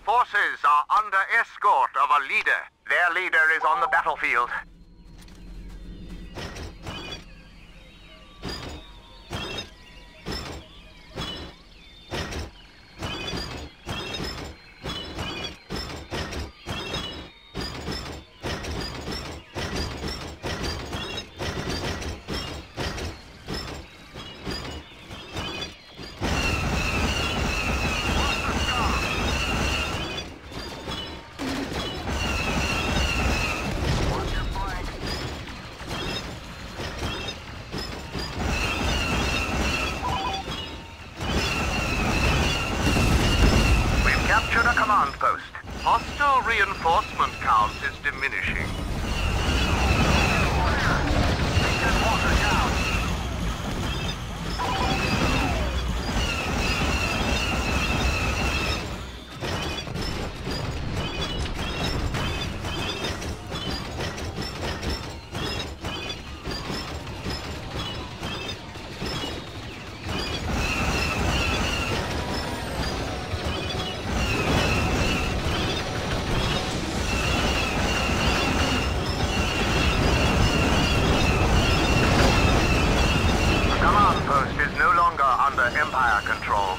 forces are under escort of a leader. Their leader is on the battlefield. Captured a command post. Hostile reinforcement count is diminishing. Empire control.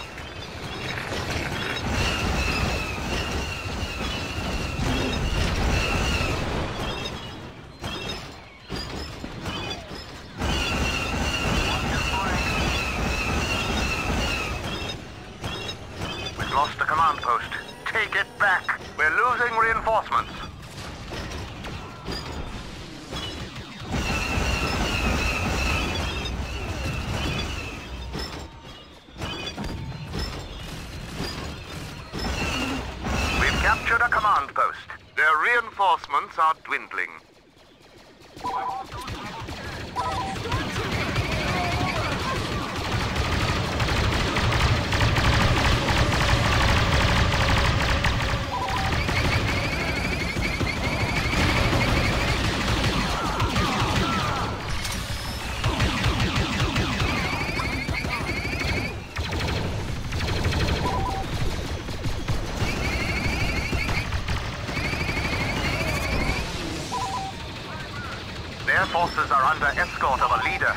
We've lost the command post. Take it back. We're losing reinforcements. Captured a command post. Their reinforcements are dwindling. Their forces are under escort of a leader.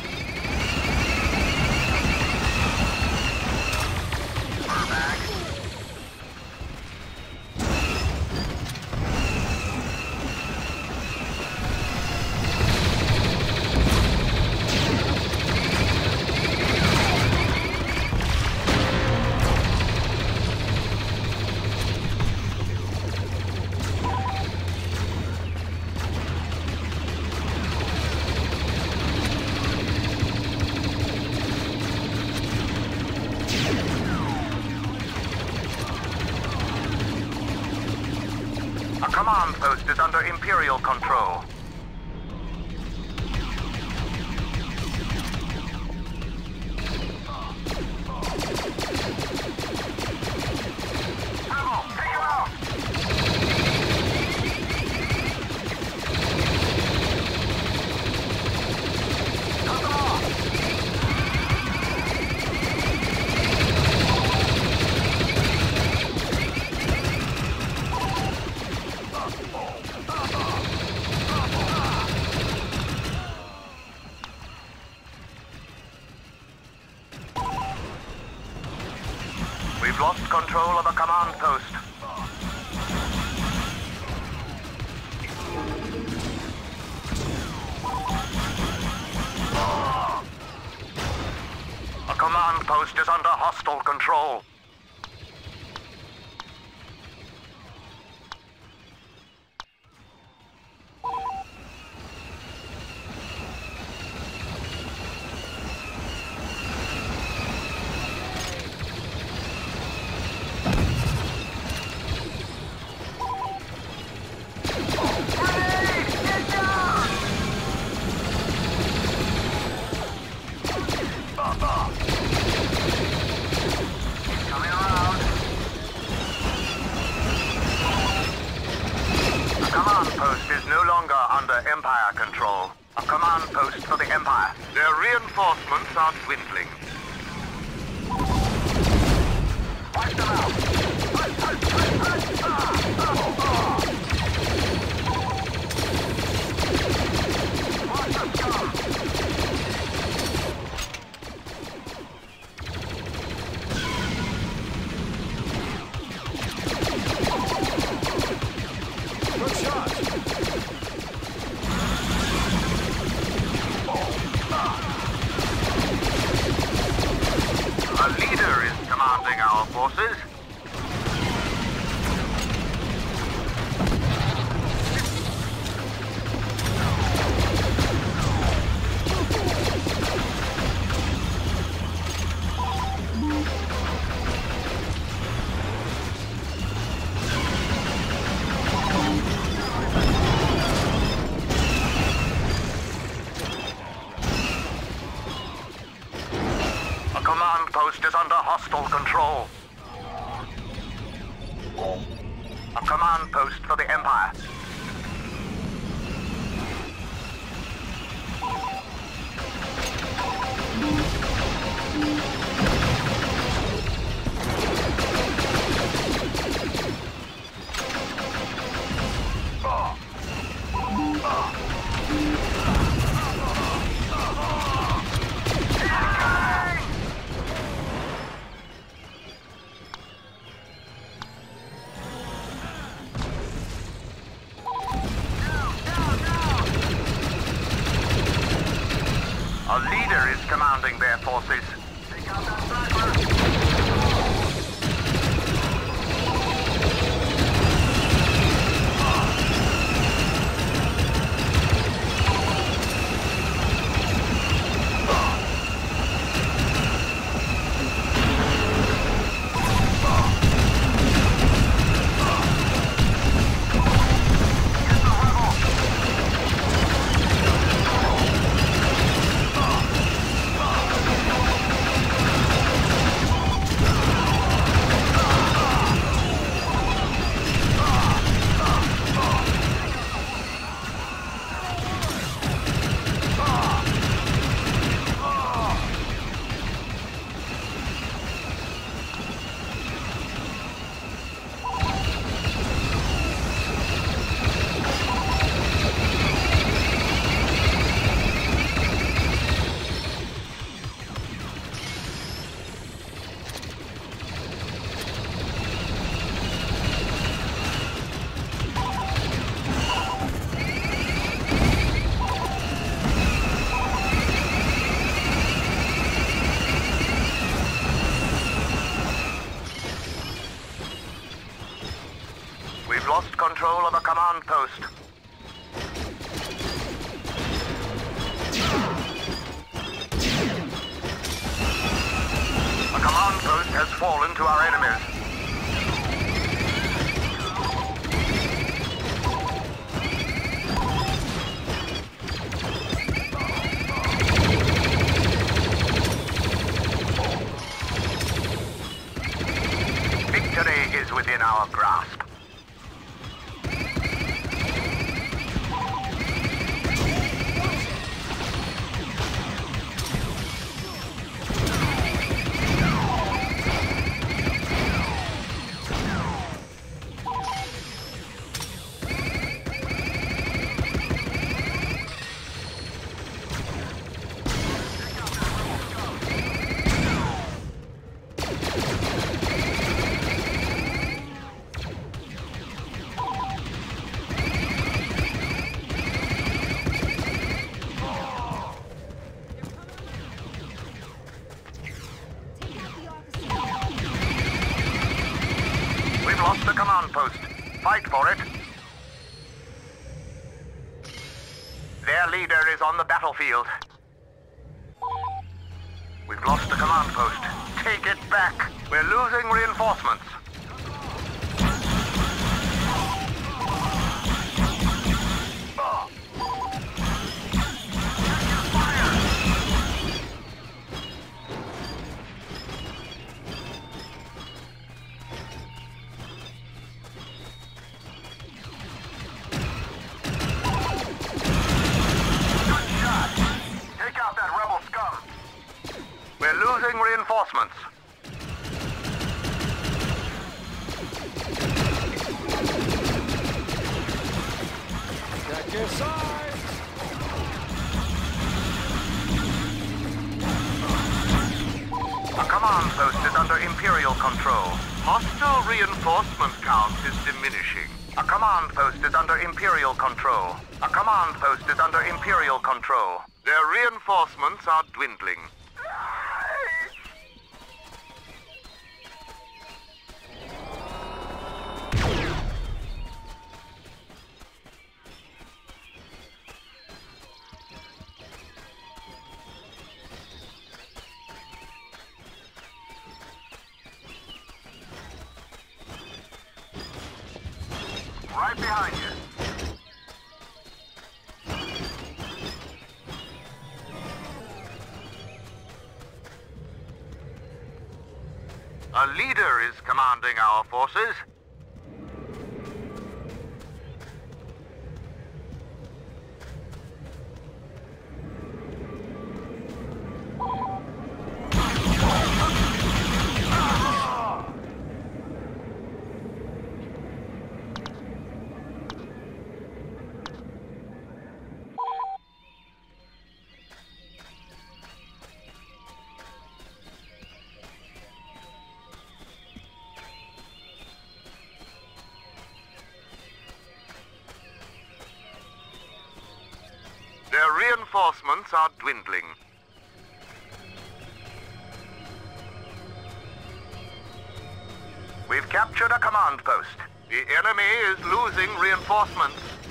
A command post is under Imperial control. We've lost control of a command post. A command post is under hostile control. Command post is no longer under Empire control. A command post for the Empire. Their reinforcements are dwindling. Wipe them out! our forces. Is under hostile control. A command post for the Empire. A leader is commanding their forces. Take out that sniper. We've lost control of a command post. A command post has fallen to our enemies. Victory is within our grasp. Lost the command post. Fight for it. Their leader is on the battlefield. We've lost the command post. Take it back. We're losing reinforcements. We're losing reinforcements. Check your sides. A command post is under Imperial control. Hostile reinforcement count is diminishing. A command post is under Imperial control. A command post is under Imperial control. Their reinforcements are dwindling. Right behind you. A leader is commanding our forces. Their reinforcements are dwindling. We've captured a command post. The enemy is losing reinforcements.